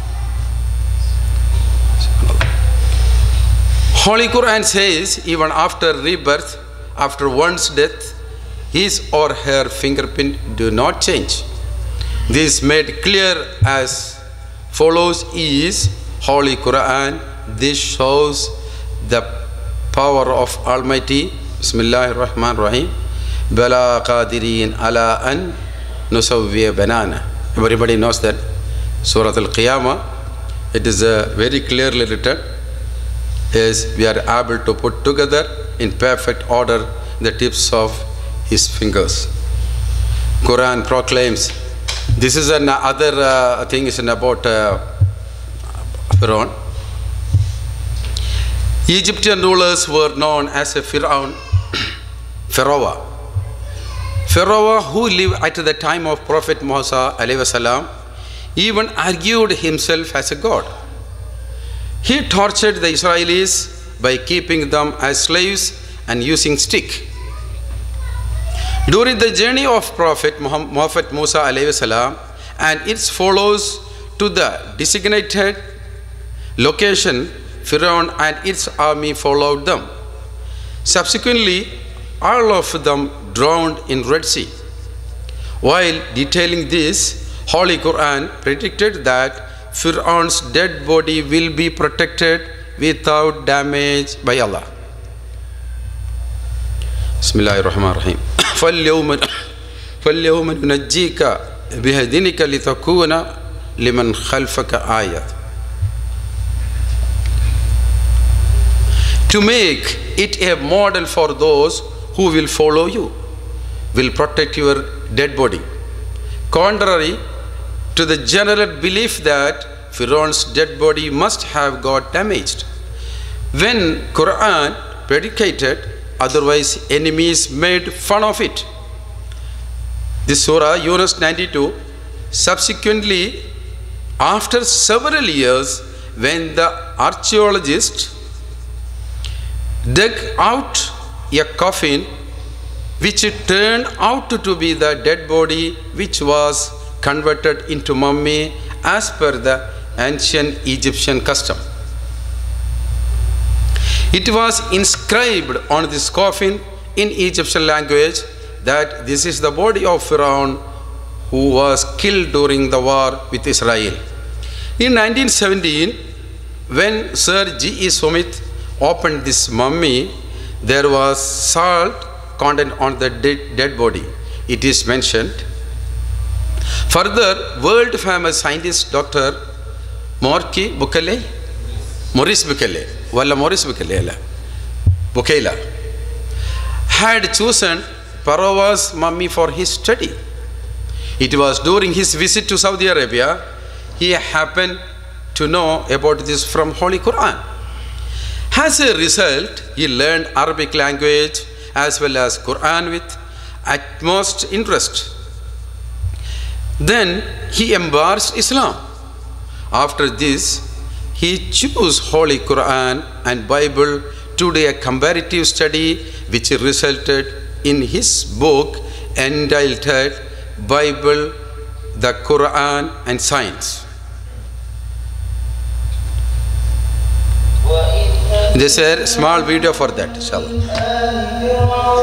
Holy Quran says even after rebirth, after one's death, his or her fingerprint do not change. This made clear as follows is Holy Quran. This shows the power of Almighty. Bismillahir Rahmanir Rahim. Bala qadirin ala an nusawwiya banana. Everybody knows that Surah Al-Qiyamah. It is uh, very clearly written. Is we are able to put together in perfect order the tips of his fingers. Quran proclaims. This is another uh, thing is about uh, Pharaoh. Egyptian rulers were known as a Pharaoh. Pharaoh. Pharaoh, who lived at the time of Prophet Musa alayhi wasalam, even argued himself as a god. He tortured the Israelis by keeping them as slaves and using stick. During the journey of Prophet Muhammad Musa alayhi salam and its follows to the designated location, Pharaoh and its army followed them. Subsequently, all of them drowned in Red Sea. While detailing this, Holy Quran predicted that Pharaoh's dead body will be protected without damage by Allah. Bismillahir Rahmanir Rahim. فَالْيَوْمَ فَالْيَوْمَ نُنَجِّيكَ بِهَدِنِكَ لِتَكُونَ لِمَنْ خَلْفَكَ آيَةً. To make it a model for those who will follow you, will protect your dead body. Contrary to the general belief that Pharaoh's dead body must have got damaged. When Quran predicated, otherwise enemies made fun of it. This surah, Yunus ninety-two, subsequently, after several years, when the archaeologist dug out a coffin which turned out to be the dead body which was converted into mummy as per the ancient Egyptian custom. It was inscribed on this coffin in Egyptian language that this is the body of Pharaoh who was killed during the war with Israel. In nineteen seventeen, when Sir G E Smith opened this mummy, there was salt content on the dead, dead body. It is mentioned. Further, world famous scientist Doctor Morki Bukele, Maurice Bukele, Walla Maurice Bukele, Bukela, had chosen Pharaoh's mummy for his study. It was during his visit to Saudi Arabia, he happened to know about this from Holy Quran. As a result, he learned Arabic language as well as Quran with utmost interest. Then he embraced Islam. After this, he chose Holy Quran and Bible to do a comparative study which resulted in his book entitled Bible, the Quran and Science. This is a small video for that, inshallah.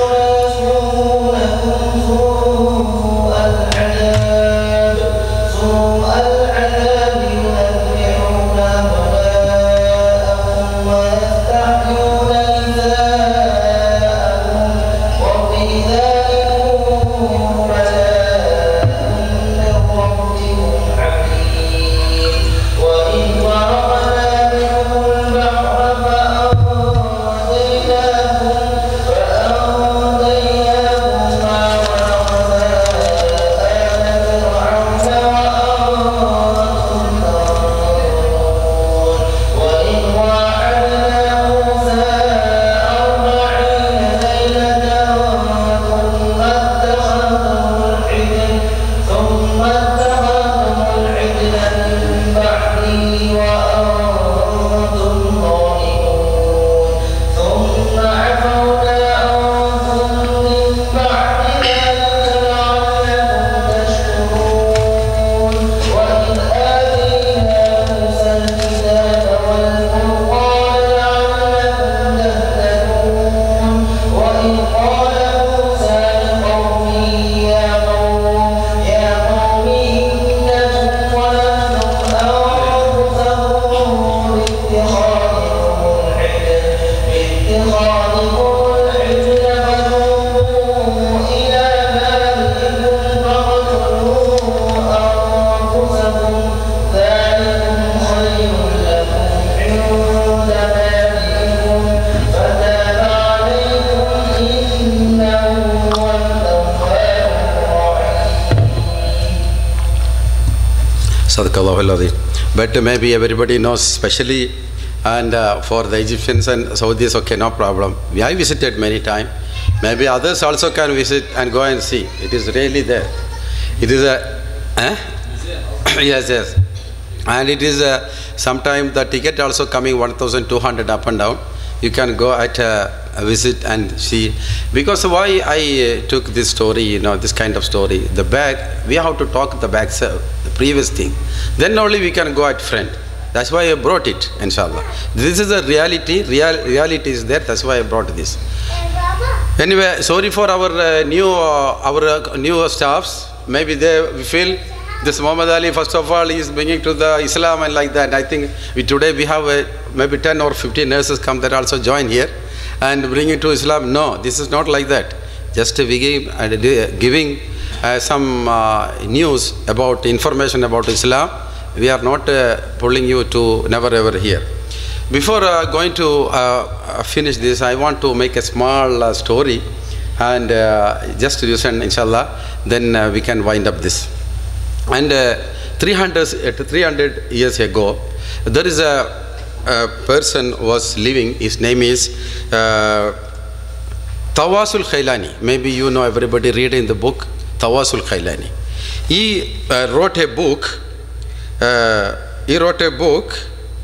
Sadaqallahu al-Azim. But maybe everybody knows, especially and uh, for the Egyptians and Saudis, okay, no problem. We have visited many times. Maybe others also can visit and go and see. It is really there. It is a, eh? yes, yes. And it is a, sometimes the ticket also coming one thousand two hundred up and down. You can go at a, a visit and see. Because why I uh, took this story, you know, this kind of story, the back, we have to talk the back, the previous thing. Then only we can go at front. That's why I brought it, inshallah. This is a reality, real, reality is there, that's why I brought this. Anyway, sorry for our uh, new, uh, our uh, new staffs. Maybe they feel this Mohammed Ali, first of all, is bringing to the Islam and like that. I think we, today we have uh, maybe ten or fifteen nurses come that also join here and bring it to Islam. No, this is not like that. Just uh, we give, uh, giving uh, some uh, news about, information about Islam. We are not uh, pulling you to never ever hear. Before uh, going to uh, finish this, I want to make a small uh, story and uh, just listen, inshallah, then uh, we can wind up this. And uh, three hundred years ago, there is a, a person was living, his name is uh, Tawasul Khailani. Maybe you know, everybody read in the book, Tawasul Khailani. He uh, wrote a book, uh, he wrote a book,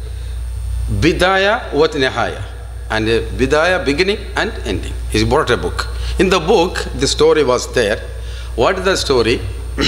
Bidaya wa Nihaya. And uh, Bidaya, beginning and ending. He wrote a book. In the book, the story was there. What is the story?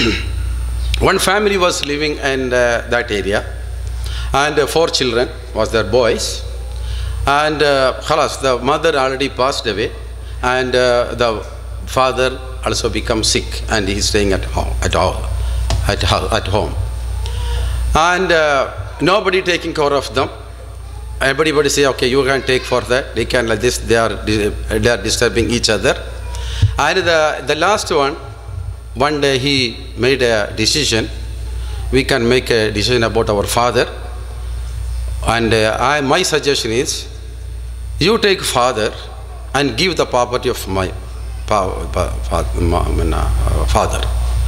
One family was living in uh, that area, and uh, four children was their boys, and uh, khalas, the mother already passed away, and uh, the father also become sick, and he is staying at home, at home, at, at home, and uh, nobody taking care of them. Everybody say, okay, you can take for that. They can like this. They are they are disturbing each other, and the the last one. One day he made a decision. We can make a decision about our father. And uh, I, my suggestion is, you take father and give the property of my pa, pa, pa, uh, father.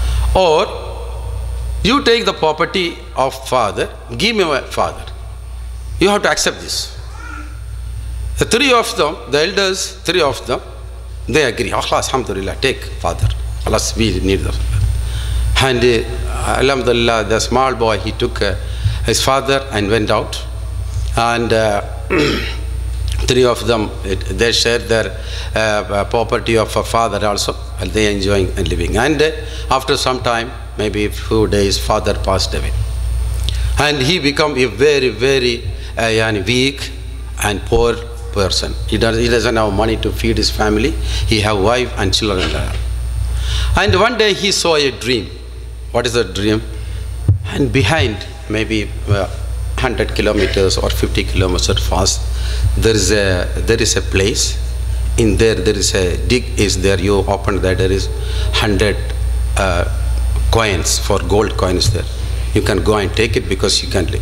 Or you take the property of father, give me my father. You have to accept this. The three of them, the elders, three of them, they agree. Allah, alhamdulillah, take father. Alas, we need them. And uh, alhamdulillah, the small boy, he took uh, his father and went out. And uh, three of them, it, they shared their uh, property of a father also, and they enjoying and living. And uh, after some time, maybe a few days, father passed away. And he became a very, very uh, weak and poor person. He, does, he doesn't have money to feed his family. He have wife and children. And one day he saw a dream. What is the dream? And behind, maybe uh, one hundred kilometers or fifty kilometers fast, there is a there is a place. In there, there is a dig is there. You open that, there is hundred uh, coins for gold coins there. You can go and take it because you can live.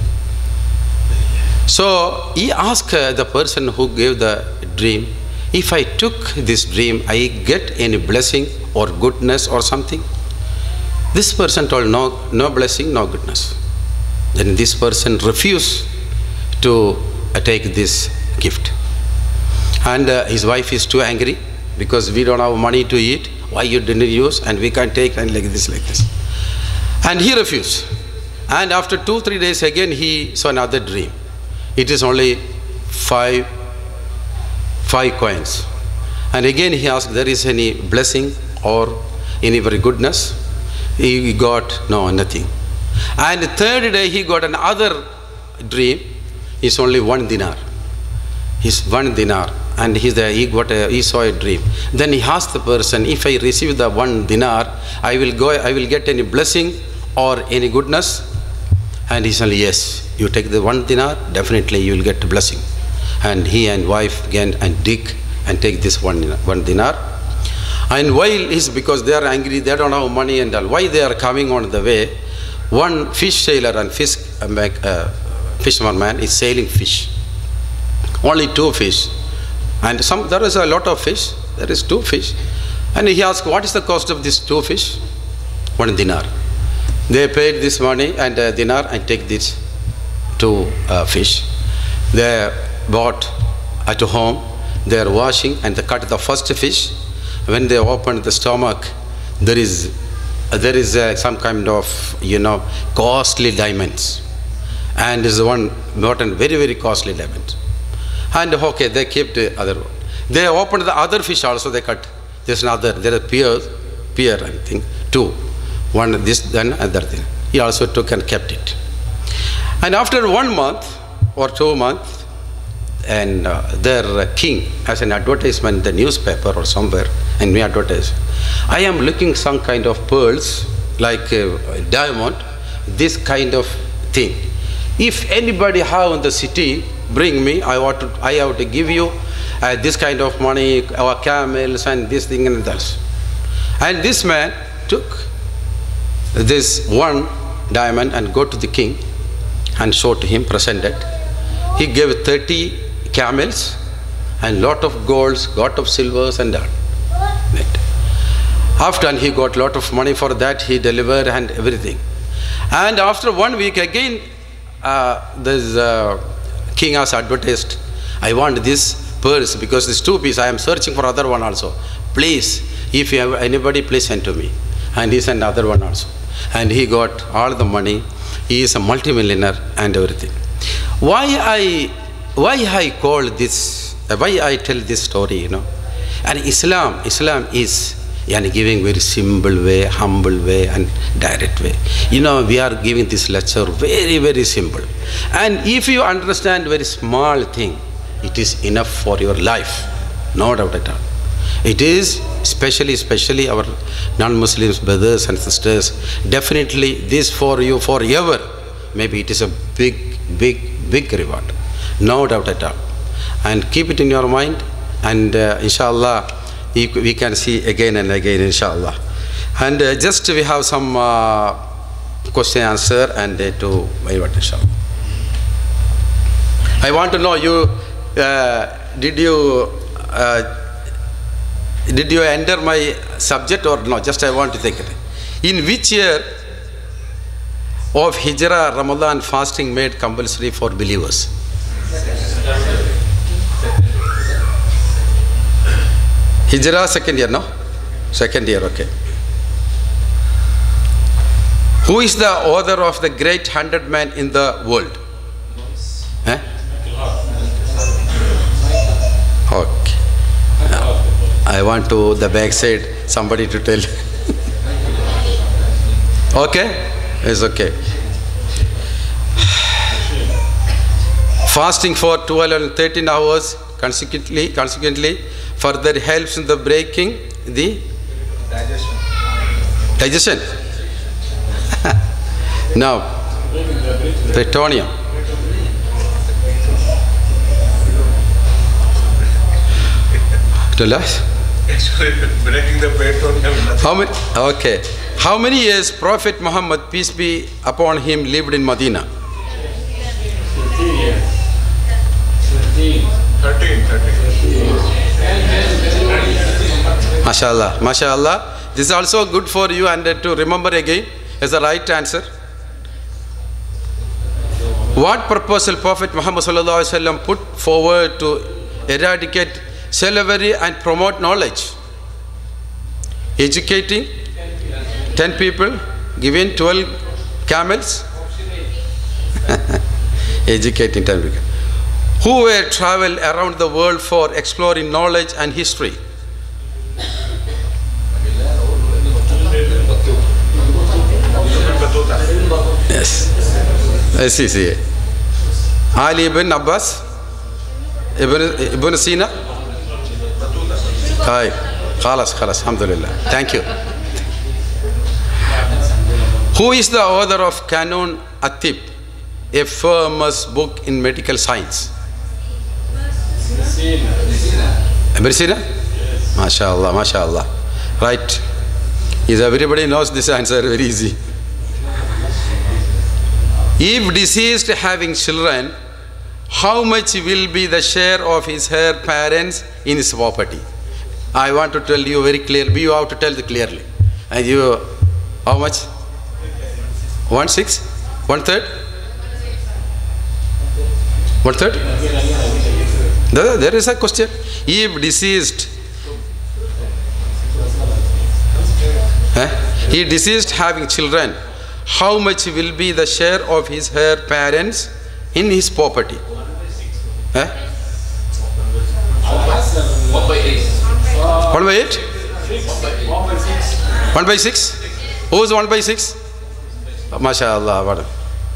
So he asked uh, the person who gave the dream, if I took this dream, I get any blessing or goodness or something? This person told, no, no blessing, no goodness. Then this person refused to uh, take this gift. And uh, his wife is too angry because we don't have money to eat. Why you didn't use? And we can't take and like this, like this. And he refused. And after two, three days again, he saw another dream. It is only five, five coins. And again he asked, there is any blessing or any very goodness? He got, no, nothing. And the third day he got another dream. It's only one dinar. It's one dinar. And he's there, he, got a, he saw a dream. Then he asked the person, if I receive the one dinar, I will go, I will get any blessing or any goodness? And he said, yes, you take the one dinar, definitely you will get a blessing. And he and wife began and dig and take this one, one dinar. And while is because they are angry, they don't have money and all. Why they are coming on the way? One fish sailor and fish uh, fisherman man is sailing fish. Only two fish. And some there is a lot of fish. There is two fish. And he asked, what is the cost of these two fish? One dinar. They paid this money and uh, dinar and take this two uh, fish. They bought at home. They are washing and they cut the first fish. When they opened the stomach, there is uh, there is uh, some kind of, you know, costly diamonds, and is one not a very very costly diamond. And okay, they kept the other one. They opened the other fish also. They cut. There's another. There are pear, pear I think two. One this, then other thing. He also took and kept it. And after one month or two months, and uh, their king has an advertisement in the newspaper or somewhere, and we advertise, I am looking some kind of pearls like a diamond, this kind of thing. If anybody have in the city, bring me. I want to. I have to give you uh, this kind of money, our camels and this thing and that. And this man took this one diamond and go to the king and show to him, presented. He gave thirty camels and lot of golds, lot of silvers and that. After he got lot of money for that, he delivered and everything. And after one week again, uh, this uh, king has advertised, I want this purse because this two piece, I am searching for other one also. Please, if you have anybody, please send to me. And he sent another one also. And he got all the money. He is a multimillionaire and everything. Why I, why I call this, why I tell this story, you know? And Islam, Islam is yani giving very simple way, humble way and direct way. You know, we are giving this lecture very, very simple. And if you understand very small thing, it is enough for your life, no doubt at all. It is especially, especially our non-Muslims, brothers and sisters, definitely this for you forever. Maybe it is a big, big, big reward, no doubt at all. And keep it in your mind, and uh, inshallah, we can see again and again, inshallah. And uh, just we have some uh, question answer and uh, to invite, inshallah. I want to know you, uh, did you, uh, did you enter my subject or no? Just I want to think it. In which year of Hijrah Ramadan fasting made compulsory for believers? Hijrah second year, no? Second year, okay. Who is the author of the great hundred men in the world? Eh? Okay. I want to the back side somebody to tell. Okay? It's okay. Fasting for twelve and thirteen hours consecutively, consequently further helps in the breaking the digestion. Digestion. Now, plutonium. Tell us. Breaking the plutonium. How many? Okay. How many years Prophet Muhammad, peace be upon him, lived in Medina? Thirteen years. Thirteen. Thirteen. Thirteen. MashaAllah, MashaAllah. This is also good for you and uh, to remember again as the right answer. What proposal Prophet Muhammad sallallahu alaihi wasallam put forward to eradicate slavery and promote knowledge? Educating ten people, giving twelve camels. Educating ten people. Who were travel around the world for exploring knowledge and history? Yes. Yes, yes, yes. Ali ibn Abbas, Ibn, Ibn Sina. Hi. Khalas, khalas, alhamdulillah. Thank you. Who is the author of Kanun Atib, a famous book in medical science? Ibn Sina? Yes. MashaAllah, MashaAllah. Right. Is everybody knows this answer very easy. If deceased having children, how much will be the share of his her parents in his property? I want to tell you very clearly. You have to tell it clearly. And you, how much? One six? One third? One third? There, there is a question. If deceased, eh? he deceased having children, how much will be the share of his her parents in his property? Eh? One by eight. One by eight? One by six? Who is one by six? MashaAllah.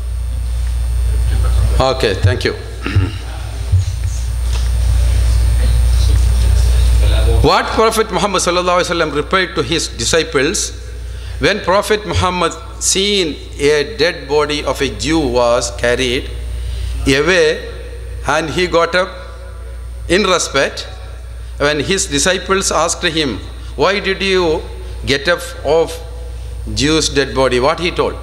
Okay, thank you. What Prophet Muhammad sallallahu alaihi wasallam replied to his disciples when Prophet Muhammad seen a dead body of a Jew was carried away and he got up in respect, when his disciples asked him, why did you get up of Jew's dead body? What he told?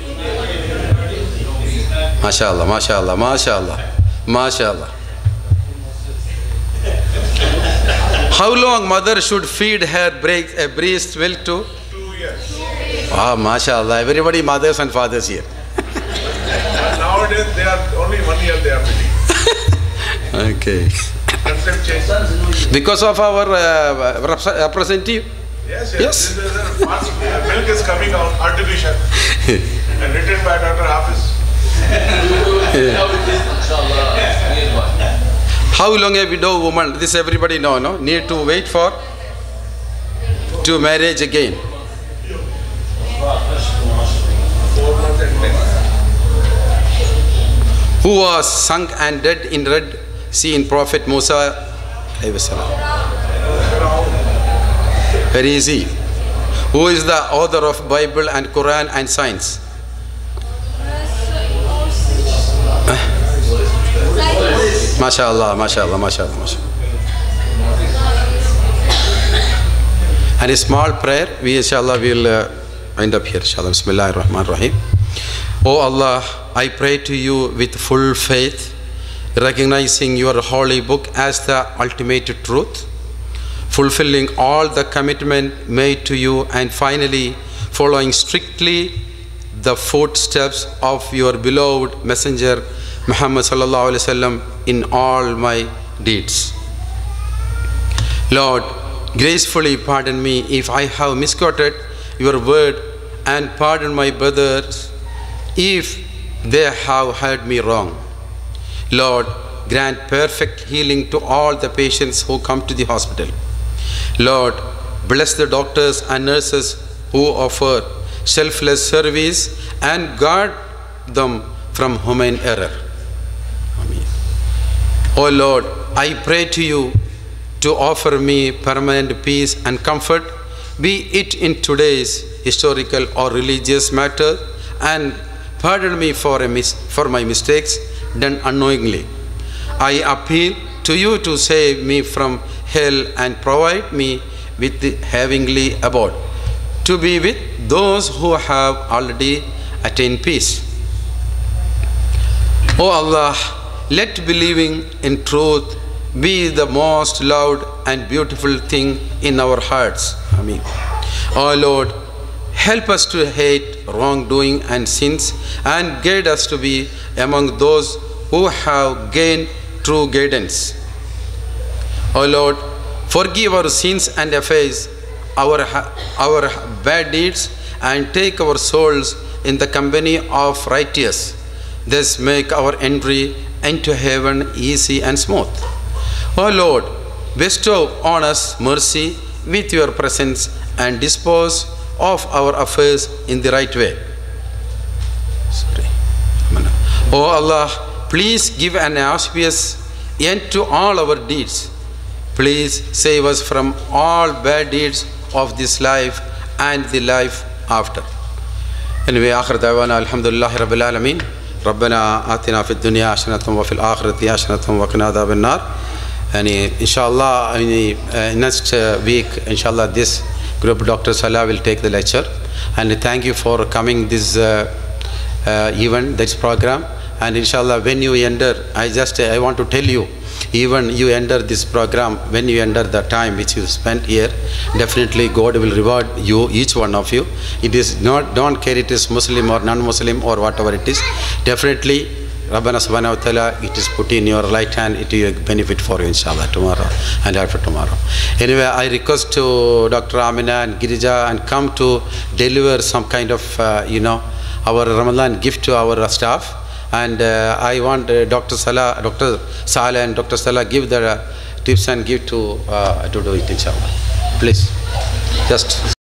MashaAllah, MashaAllah, MashaAllah, MashaAllah. How long mother should feed her break, a breast milk to? Two years. Ah, MashaAllah, everybody mothers and fathers here. And nowadays they are only one year they are feeding. Okay. Concept change. Because of our uh, representative? Yes, yes. Yes. This is a fast, uh, milk is coming out artificial and written by Doctor Hafiz. How long a widow woman, this everybody know, no? Need to wait for to marriage again. Four months and ten. Who was sunk and dead in Red Sea in Prophet Musa? Very easy. Who is the author of Bible and Quran and science? MashaAllah, MashaAllah, MashaAllah, MashaAllah. And a small prayer, we inshallah will uh, end up here. Inshallah, Bismillahir Rahmanir Rahim. Oh Allah, I pray to you with full faith, recognizing your holy book as the ultimate truth, fulfilling all the commitment made to you, and finally following strictly the footsteps of your beloved messenger Muhammad sallallahu alaihi wasallam in all my deeds. Lord, gracefully pardon me if I have misquoted your word, and pardon my brothers if they have heard me wrong. Lord, grant perfect healing to all the patients who come to the hospital. Lord, bless the doctors and nurses who offer selfless service and guard them from human error. Amen. Oh Lord, I pray to you to offer me permanent peace and comfort, be it in today's historical or religious matter, and pardon me for, a mis for my mistakes done unknowingly. I appeal to you to save me from hell and provide me with the heavenly abode, to be with those who have already attained peace. O Allah, let believing in truth be the most loved and beautiful thing in our hearts. Amen. O Lord, help us to hate wrongdoing and sins, and guide us to be among those who have gained true guidance. O Lord, forgive our sins and efface our, our bad deeds, and take our souls in the company of righteous. Thus make our entry into heaven easy and smooth. O Lord, bestow on us mercy with your presence, and dispose of our affairs in the right way. Sorry. O Allah, please give an auspicious end to all our deeds. Please save us from all bad deeds of this life and the life after. Anyway, آخر دعوانا الحمد لله رب العالمين. ربنا آتنا في الدنيا حسنة وفي الآخرة حسنة وقنا عذاب النار. And inshallah, uh, next uh, week, inshallah, this group, Doctor Salah will take the lecture. And thank you for coming this uh, uh, event, this program. And inshallah, when you enter, I just uh, I want to tell you, even you enter this program, when you enter the time which you spent here, definitely God will reward you, each one of you. It is not, don't care it is Muslim or non-Muslim or whatever it is. Definitely, Rabbana subhanahu wa ta'ala, it is put in your right hand, it will benefit for you inshallah tomorrow and after tomorrow. Anyway, I request to Doctor Amina and Girija and come to deliver some kind of, uh, you know, our Ramadan gift to our staff. And uh, I want uh, Doctor Salah, Doctor Saleh and Doctor Salah give the uh, tips and give to, uh, to do it inshallah. Please, just.